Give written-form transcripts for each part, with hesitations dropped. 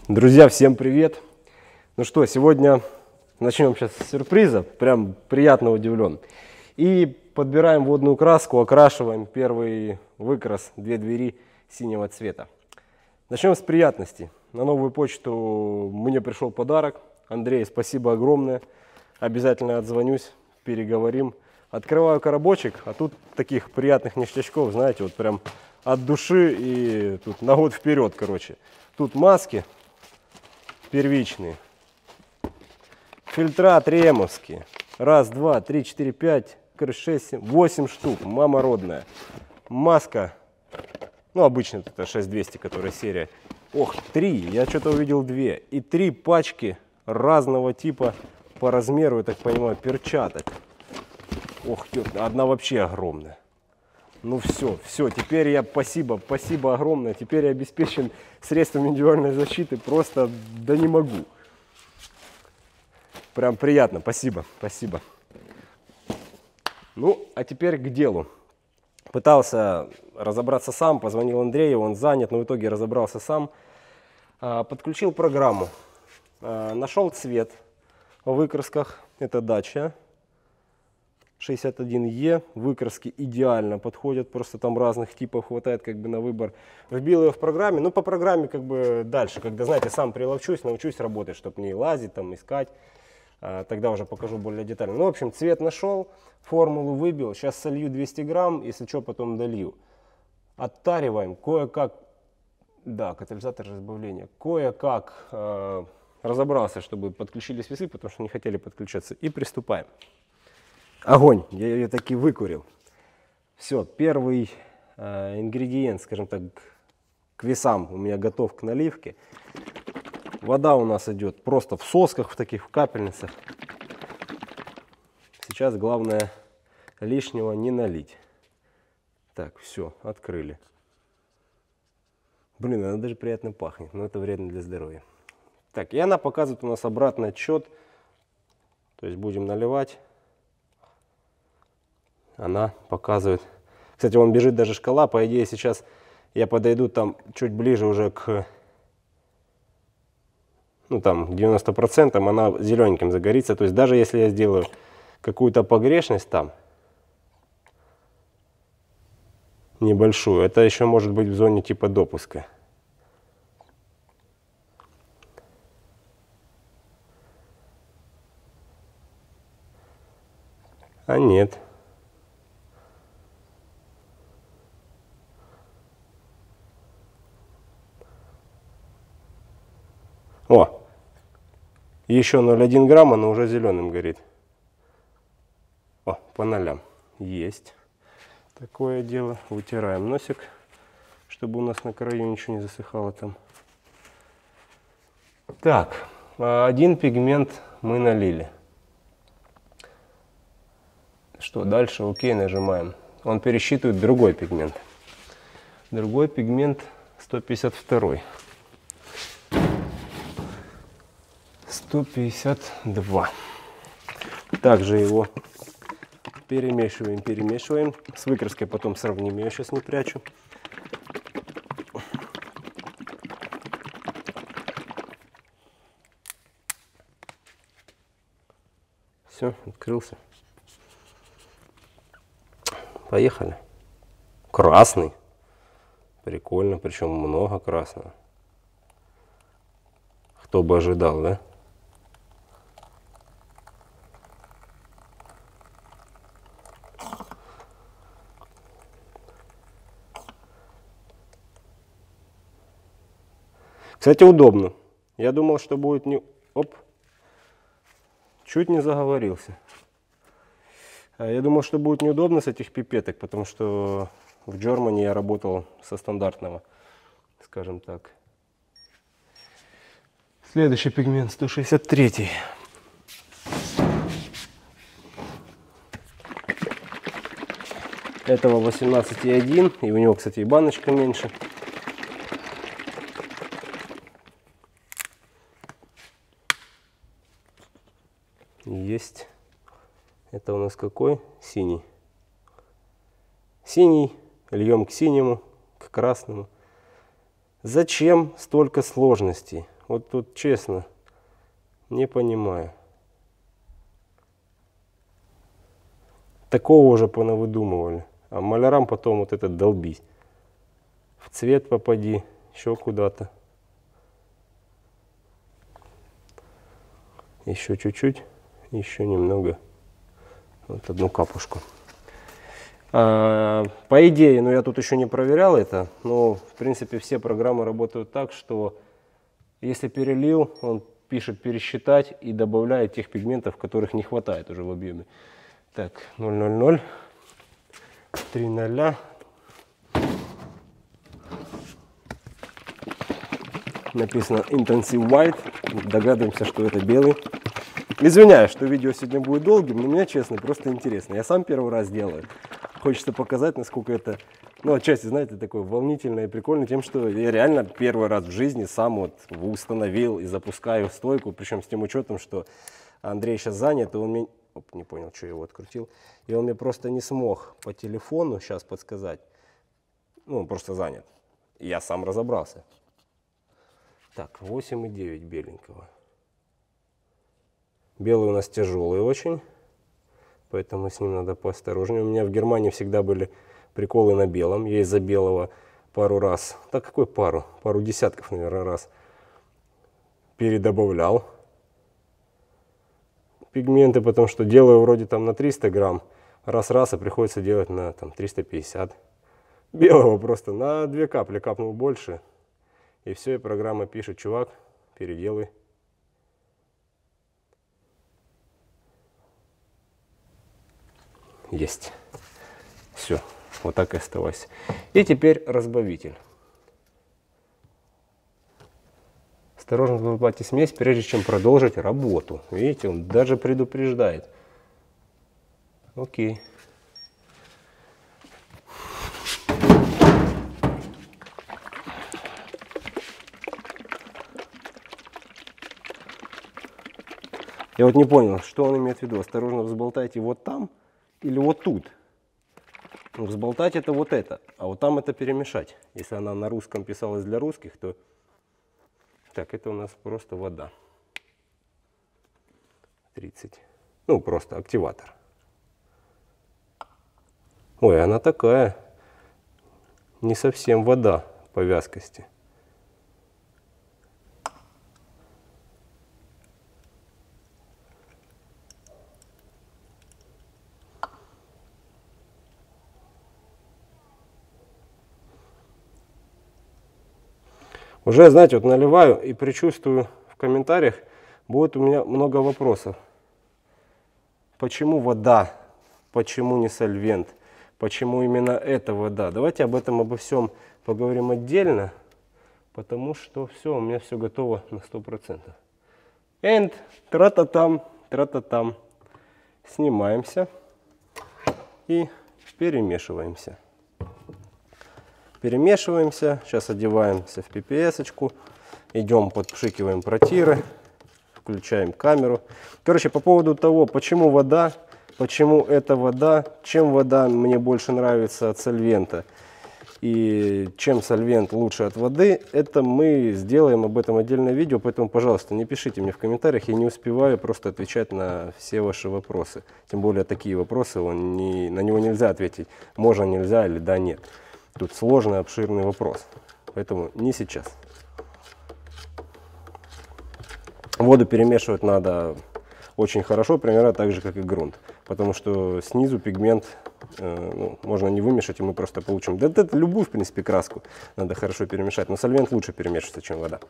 Друзья, всем привет! Ну что, сегодня начнем сейчас с сюрприза, прям приятно удивлен. И подбираем водную краску, окрашиваем первый выкрас, 2 двери синего цвета. Начнем с приятностей. На новую почту мне пришел подарок. Андрей, спасибо огромное. Обязательно отзвонюсь, переговорим. Открываю коробочек, а тут таких приятных ништячков, знаете, вот прям от души и тут на год вперед, короче. Тут маски первичные, фильтра тремовские, 1, 2, 3, 4, 5, 6, 7, 8 штук, мама родная. Маска, ну обычно это 6200, которая серия. Ох, 3, я что-то увидел 2. И 3 пачки разного типа по размеру, я так понимаю, перчаток. Ох, одна вообще огромная. Ну все, теперь я, спасибо огромное, теперь я обеспечен средствами индивидуальной защиты, просто да не могу. Прям приятно, спасибо. Ну, а теперь к делу. Пытался разобраться сам, позвонил Андрею, он занят, но в итоге разобрался сам. Подключил программу, нашел цвет в выкрасках, это Dacia 61E, выкраски идеально подходят, просто там разных типов хватает как бы на выбор. Вбил ее в программе, ну по программе как бы дальше, когда, знаете, сам приловчусь, научусь работать, чтобы не лазить, там искать, тогда уже покажу более детально. Ну, в общем, цвет нашел, формулу выбил, сейчас солью 200 грамм, если что, потом долью. Оттариваем, кое-как, да, катализатор разбавления, кое-как разобрался, чтобы подключились весы, потому что не хотели подключаться, и приступаем. Огонь, я ее таки выкурил. Все, первый ингредиент, скажем так, к весам у меня готов к наливке. Вода у нас идет просто в сосках, в таких в капельницах. Сейчас главное лишнего не налить. Так, все, открыли. Блин, она даже приятно пахнет, но это вредно для здоровья. Так, и она показывает у нас обратный отсчет. То есть будем наливать. Она показывает. Кстати, вон бежит даже шкала. По идее, сейчас я подойду там чуть ближе уже к, ну там, 90%, она зелененьким загорится. То есть даже если я сделаю какую-то погрешность там, небольшую, это еще может быть в зоне типа допуска. А нет. О, еще 0,1 грамма, но уже зеленым горит. О, по нолям. Есть такое дело. Вытираем носик, чтобы у нас на краю ничего не засыхало там. Так, один пигмент мы налили. Что дальше? Окей, нажимаем. Он пересчитывает другой пигмент. Другой пигмент 152. 152. Также его перемешиваем. С выкраской потом сравним, я сейчас не прячу. Все, открылся. Поехали. Красный. Прикольно, причем много красного. Кто бы ожидал, да? Кстати, удобно. Я думал, что будет не... Оп. Чуть не заговорился. Я думал, что будет неудобно с этих пипеток, потому что в Germany я работал со стандартного, скажем так. Следующий пигмент 163. Этого 18,1, и у него, кстати, и баночка меньше. Есть. Это у нас какой? Синий. Синий. Льем к синему, к красному. Зачем столько сложностей? Вот тут честно, не понимаю. Такого уже понавыдумывали. А малярам потом вот это долбись. В цвет попади, еще куда-то. Еще чуть-чуть, еще немного. Вот одну капушку. По идее, я тут еще не проверял это, но в принципе все программы работают так, что если перелил, он пишет пересчитать и добавляет тех пигментов, которых не хватает уже в объеме. Так, 000, 3 написано Intensive White, догадываемся, что это белый. Извиняюсь, что видео сегодня будет долгим, но мне, честно, просто интересно. Я сам первый раз делаю. Хочется показать, насколько это, отчасти, знаете, такое волнительное и прикольно тем, что я реально первый раз в жизни сам вот установил и запускаю стойку, причем с тем учетом, что Андрей сейчас занят, и он мне, не понял, что я его открутил, и он мне просто не смог по телефону сейчас подсказать, он просто занят, и я сам разобрался. Так, 8,9 беленького. Белый у нас тяжелый очень. Поэтому с ним надо поосторожнее. У меня в Германии всегда были приколы на белом. Я из-за белого пару раз, да какой пару? Пару десятков, наверное, раз передобавлял пигменты, потому что делаю вроде там на 300 грамм. Раз-раз, а приходится делать на там 350. Белого просто на 2 капли капнул больше. И все, и программа пишет: чувак, переделай. Есть. Все. Вот так и оставайся. И теперь разбавитель. Осторожно добавьте смесь, прежде чем продолжить работу. Видите, он даже предупреждает. Окей. Я вот не понял, что он имеет в виду. Осторожно взболтайте вот там или вот тут. Взболтать это вот это, а вот там это перемешать. Если она на русском писалась для русских, то... Так, это у нас просто вода. 30. Просто активатор. Ой, она такая. Не совсем вода по вязкости. Уже, знаете, вот наливаю и предчувствую, в комментариях будет у меня много вопросов. Почему вода? Почему не сольвент? Почему именно эта вода? Давайте обо всем поговорим отдельно, потому что все, у меня все готово на 100%. And тра-та-там, тра-та-там. Снимаемся и перемешиваемся. Перемешиваемся, сейчас одеваемся в PPS-очку, идем, подпшикиваем протиры, включаем камеру. Короче, по поводу того, почему вода, почему это вода, чем вода мне больше нравится от сольвента и чем сольвент лучше от воды, это мы сделаем об этом отдельное видео, поэтому, пожалуйста, не пишите мне в комментариях, я не успеваю просто отвечать на все ваши вопросы. Тем более такие вопросы, на него нельзя ответить, можно, нельзя или да, нет. Тут сложный, обширный вопрос, поэтому не сейчас. Воду перемешивать надо очень хорошо, примерно так же, как и грунт, потому что снизу пигмент можно не вымешать, и мы просто получим. Да это любую, в принципе, краску надо хорошо перемешать, но сольвент лучше перемешивается, чем вода.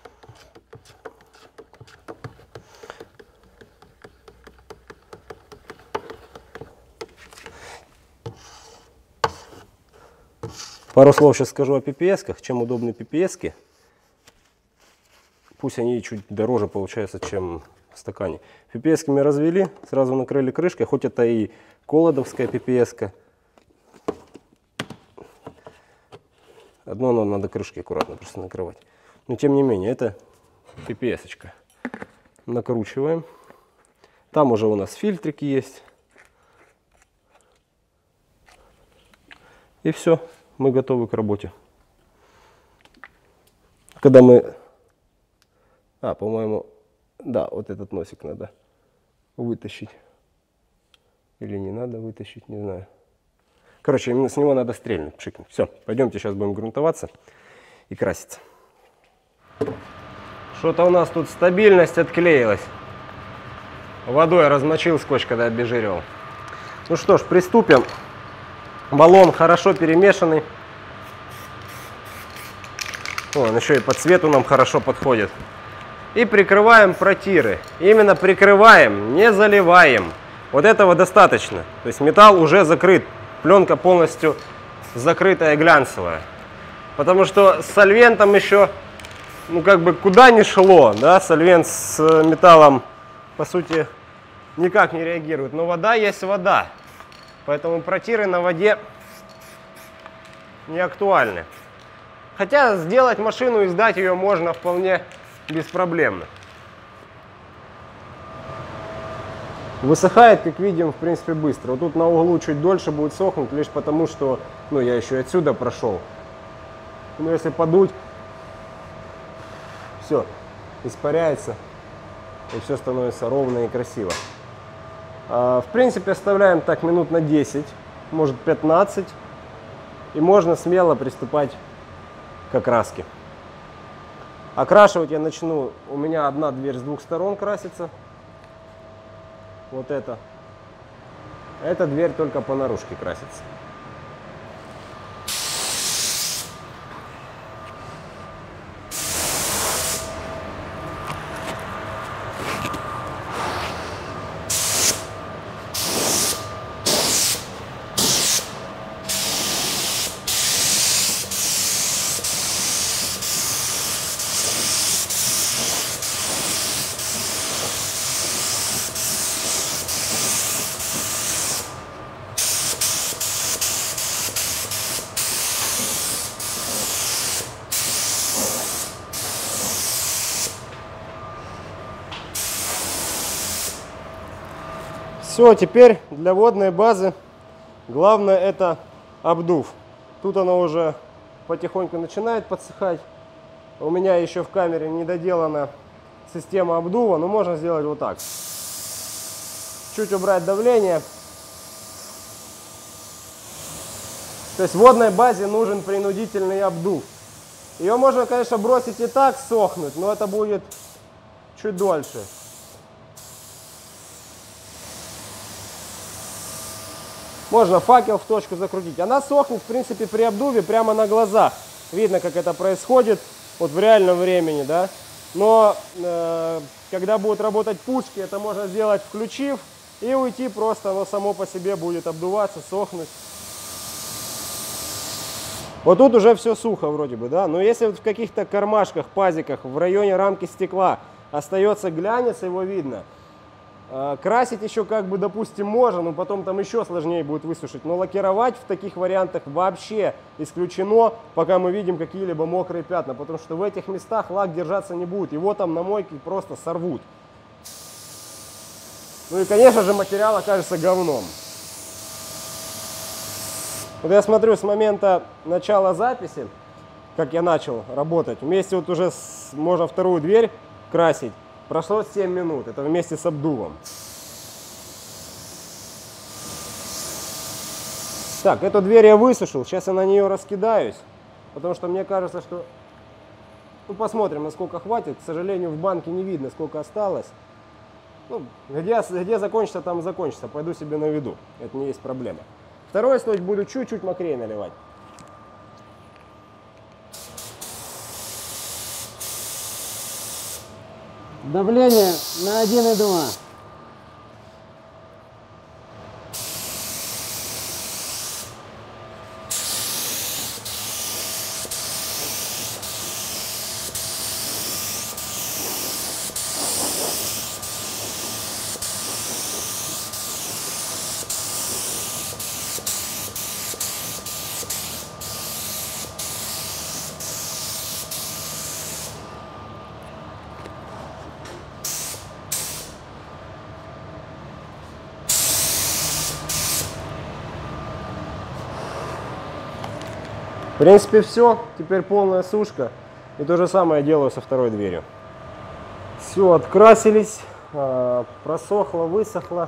Пару слов сейчас скажу о PPS-ках, чем удобны PPS-ки. Пусть они чуть дороже получаются, чем в стакане. PPS-ки мы развели, сразу накрыли крышкой, хоть это и колодовская PPS-ка. Одно, но надо крышки аккуратно просто накрывать. Но тем не менее, это PPS-очка. Накручиваем. Там уже у нас фильтрики есть. И все. Мы готовы к работе. Когда мы А, по-моему, да, вот этот носик надо вытащить. Или не надо вытащить, не знаю. Короче, именно с него надо стрельнуть, пшикнуть. Все, пойдемте сейчас будем грунтоваться и краситься. Что-то у нас тут стабильность отклеилась. Водой размочил скотч, когда обезжиривал. Ну что ж, приступим. Баллон хорошо перемешанный. Он еще и по цвету нам хорошо подходит. И прикрываем протиры. Именно прикрываем, не заливаем. Вот этого достаточно. То есть металл уже закрыт. Пленка полностью закрытая, глянцевая. Потому что с сольвентом еще, ну как бы куда ни шло, да, сольвент с металлом, по сути, никак не реагирует. Но вода есть вода. Поэтому протиры на воде не актуальны. Хотя сделать машину и сдать ее можно вполне беспроблемно. Высыхает, как видим, в принципе, быстро. Вот тут на углу чуть дольше будет сохнуть, лишь потому, что, ну, я еще и отсюда прошел. Но если подуть, все, испаряется, и все становится ровно и красиво. В принципе, оставляем так минут на 10, может 15, и можно смело приступать к окраске. Окрашивать я начну, у меня одна дверь с двух сторон красится. Вот это. Эта дверь только по наружке красится. Все, теперь для водной базы главное это обдув. Тут оно уже потихоньку начинает подсыхать. У меня еще в камере не доделана система обдува, но можно сделать вот так. Чуть убрать давление. То есть водной базе нужен принудительный обдув. Ее можно, конечно, бросить и так сохнуть, но это будет чуть дольше. Можно факел в точку закрутить. Она сохнет, в принципе, при обдуве прямо на глазах. Видно, как это происходит вот в реальном времени, да. Но когда будут работать пушки, это можно сделать, включив, и уйти просто, оно само по себе будет обдуваться, сохнуть. Вот тут уже все сухо вроде бы, да. Но если вот в каких-то кармашках, пазиках, в районе рамки стекла остается глянец, его видно. Красить еще как бы, допустим, можно, но потом там еще сложнее будет высушить. Но лакировать в таких вариантах вообще исключено, пока мы видим какие-либо мокрые пятна. Потому что в этих местах лак держаться не будет. Его там на мойке просто сорвут. Ну и, конечно же, материал окажется говном. Вот я смотрю с момента начала записи, как я начал работать, вместе вот уже можно вторую дверь красить. Прошло 7 минут, это вместе с обдувом. Так, эту дверь я высушил, сейчас я на нее раскидаюсь, потому что мне кажется, что... Ну, посмотрим, насколько хватит. К сожалению, в банке не видно, сколько осталось. Ну, где закончится, там закончится. Пойду себе наведу, это не есть проблема. Второй слой буду чуть-чуть мокрее наливать. Давление на 1,2. В принципе, все. Теперь полная сушка. И то же самое делаю со второй дверью. Все, открасились, просохло, высохло.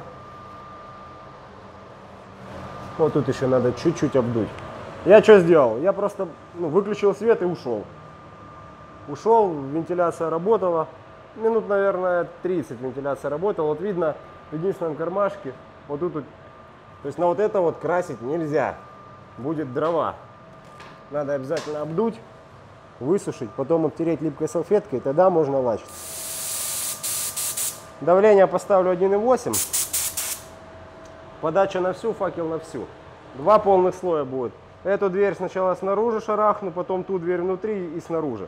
Вот тут еще надо чуть-чуть обдуть. Я что сделал? Я просто выключил свет и ушел. Ушел, вентиляция работала. Минут, наверное, 30 вентиляция работала. Вот видно в единственном кармашке, вот тут. То есть на вот это вот красить нельзя. Будет дрова. Надо обязательно обдуть, высушить, потом обтереть липкой салфеткой, и тогда можно лачить. Давление поставлю 1,8. Подача на всю, факел на всю. 2 полных слоя будет. Эту дверь сначала снаружи шарахну, потом ту дверь внутри и снаружи.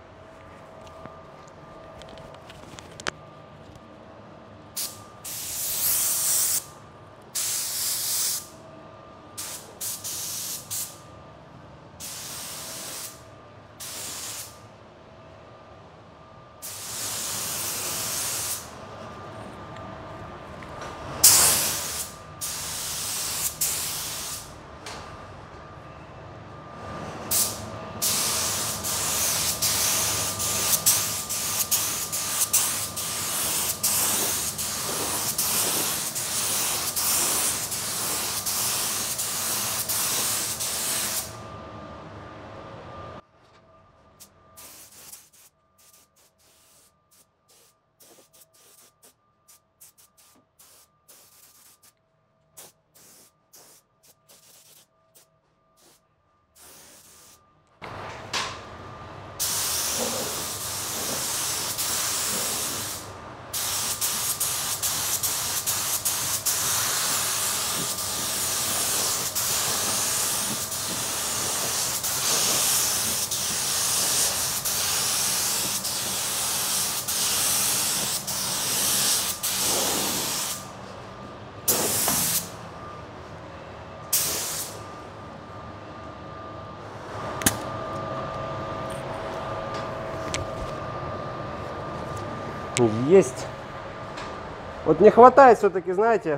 Есть. Вот не хватает все-таки, знаете,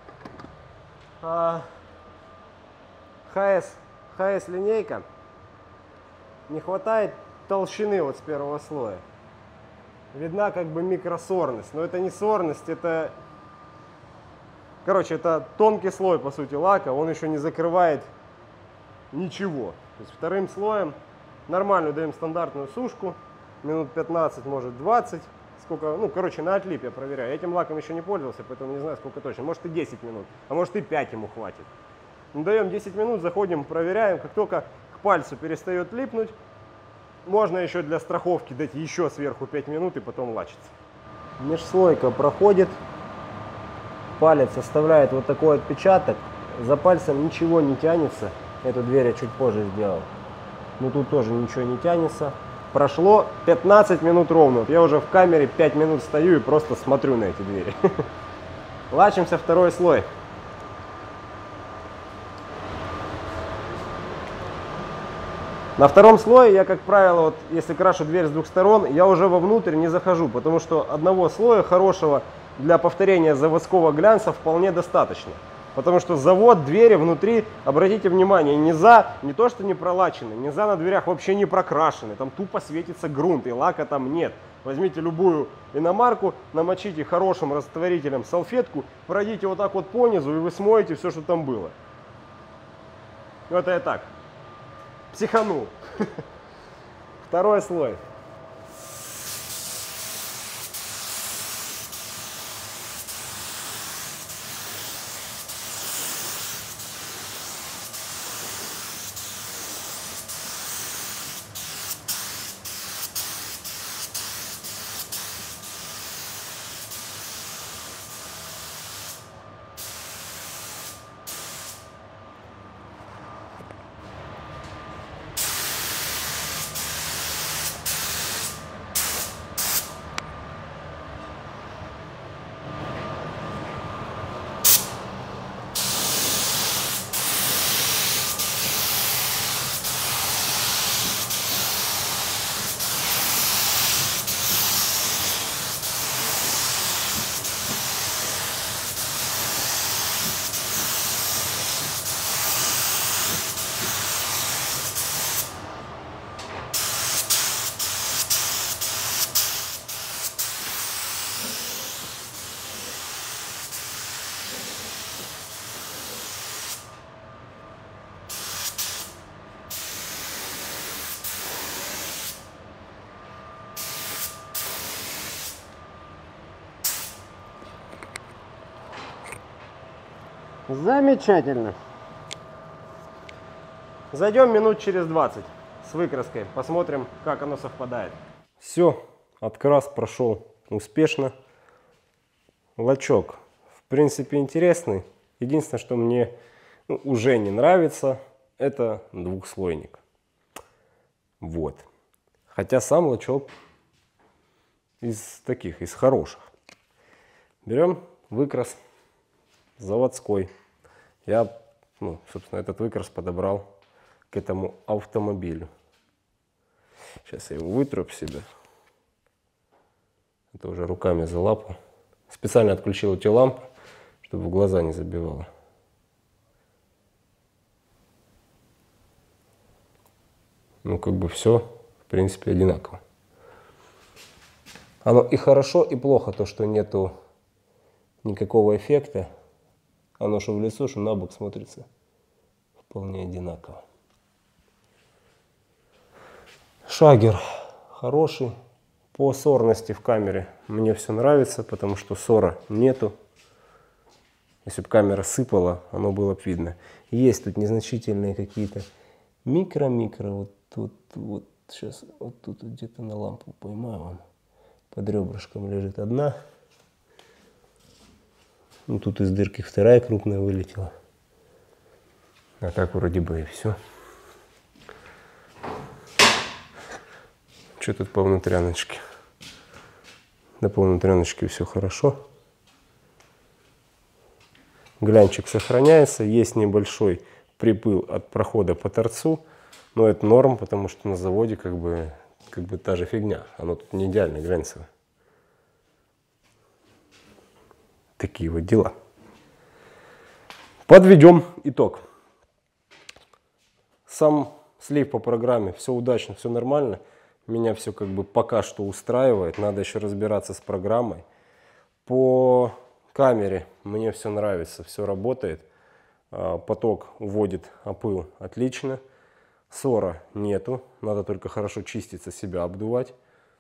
ХС линейка. Не хватает толщины вот с первого слоя. Видна как бы микросорность, но это не сорность, это, короче, это тонкий слой по сути лака, он еще не закрывает ничего. То есть вторым слоем нормальную даем стандартную сушку, минут 15, может 20. Сколько, ну, короче, на отлип я проверяю. Этим лаком еще не пользовался, поэтому не знаю, сколько точно. Может и 10 минут, а может и 5 ему хватит. Ну, даем 10 минут, заходим, проверяем. Как только к пальцу перестает липнуть, можно еще для страховки дать еще сверху 5 минут и потом лачиться. Межслойка проходит. Палец оставляет вот такой отпечаток. За пальцем ничего не тянется. Эту дверь я чуть позже сделал. Но тут тоже ничего не тянется. Прошло 15 минут ровно. Я уже в камере 5 минут стою и просто смотрю на эти двери. Лачимся второй слой. На втором слое я, как правило, вот, если крашу дверь с двух сторон, я уже вовнутрь не захожу, потому что одного слоя хорошего для повторения заводского глянца вполне достаточно. Потому что завод, двери внутри, обратите внимание, не то что не пролачены, низа на дверях вообще не прокрашены, там тупо светится грунт и лака там нет. Возьмите любую иномарку, намочите хорошим растворителем салфетку, пройдите вот так вот по низу и вы смоете все, что там было. Это я так, психанул. Второй слой. Замечательно. Зайдем минут через 20 с выкраской, посмотрим, как оно совпадает. Все, открас прошел успешно. Лачок, в принципе, интересный. Единственное, что мне уже не нравится, это двухслойник. Вот. Хотя сам лачок из хороших. Берем выкрас заводской. Я, собственно, этот выкрас подобрал к этому автомобилю. Сейчас я его вытру об себя. Это уже руками за лапу. Специально отключил эти лампы, чтобы в глаза не забивало. Как бы все, в принципе, одинаково. Оно и хорошо, и плохо, то, что нету никакого эффекта. Оно что в лицо, что на бок смотрится вполне одинаково. Шагер хороший. По сорности в камере мне все нравится, потому что сора нету. Если бы камера сыпала, оно было бы видно. Есть тут незначительные какие-то микро-микро. Вот сейчас вот тут где-то на лампу поймаю вам. Под ребрышком лежит одна. Тут из дырки вторая крупная вылетела. А так вроде бы и все. Что тут по внутряночке? Да по внутряночке все хорошо. Глянчик сохраняется. Есть небольшой припыл от прохода по торцу. Но это норм, потому что на заводе как бы та же фигня. Оно тут не идеально глянцевое. Такие вот дела. Подведем итог. Сам слив по программе, все удачно, все нормально. Меня все пока что устраивает. Надо еще разбираться с программой. По камере мне все нравится, все работает. Поток уводит опыл отлично. Сора нету. Надо только хорошо чиститься, себя обдувать.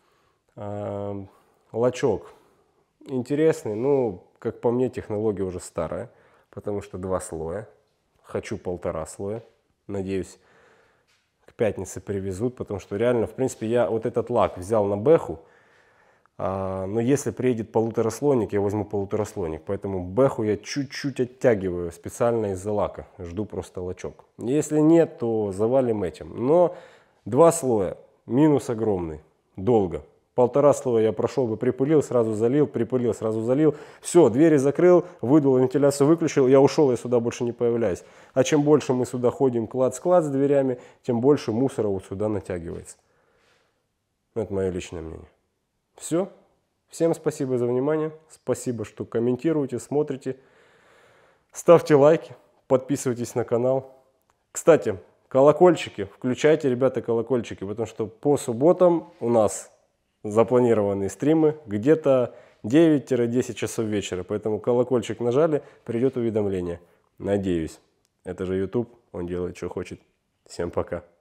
Лачок интересный. Как по мне, технология уже старая. Потому что 2 слоя. Хочу 1,5 слоя. Надеюсь, к пятнице привезут, потому что реально, в принципе, я вот этот лак взял на бэху, но если приедет 1,5-слойник, я возьму 1,5-слойник, поэтому бэху я чуть-чуть оттягиваю специально из-за лака, жду просто лачок. Если нет, то завалим этим, но 2 слоя, минус огромный, долго. 1,5 слоя я прошел бы, припылил, сразу залил, припылил, сразу залил. Все, двери закрыл, выдул, вентиляцию выключил, я ушел, я сюда больше не появляюсь. А чем больше мы сюда ходим клац-клац с дверями, тем больше мусора вот сюда натягивается. Это мое личное мнение. Все. Всем спасибо за внимание. Спасибо, что комментируете, смотрите. Ставьте лайки, подписывайтесь на канал. Кстати, колокольчики. Включайте, ребята, колокольчики, потому что по субботам у нас запланированные стримы где-то 9-10 часов вечера. Поэтому колокольчик нажали, придет уведомление. Надеюсь. Это же YouTube, он делает, что хочет. Всем пока.